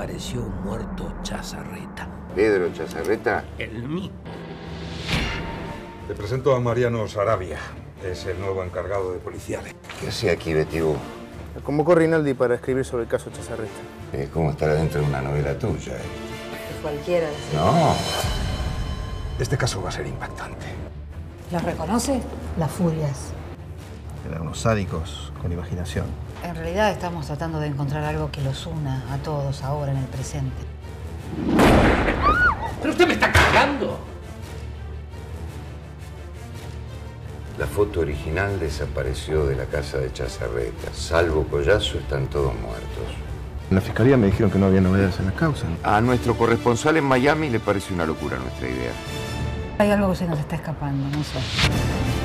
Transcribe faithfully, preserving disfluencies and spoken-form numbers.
apareció un muerto Chazarreta. ¿Pedro Chazarreta? El mismo. Te presento a Mariano Sarabia. Es el nuevo encargado de policiales. ¿Qué hacía aquí, Betibú? Me convocó Rinaldi para escribir sobre el caso Chazarreta. Es como estar adentro de una novela tuya. ¿eh? Cualquiera. No. Este caso va a ser impactante. ¿Los reconoce? Las furias. Eran unos sádicos con imaginación. En realidad estamos tratando de encontrar algo que los una a todos ahora en el presente. ¡Pero usted me está cagando! La foto original desapareció de la casa de Chazarreta. Salvo Collazo, están todos muertos. En la fiscalía me dijeron que no había novedades en la causa. A nuestro corresponsal en Miami le parece una locura nuestra idea. Hay algo que se nos está escapando, no sé.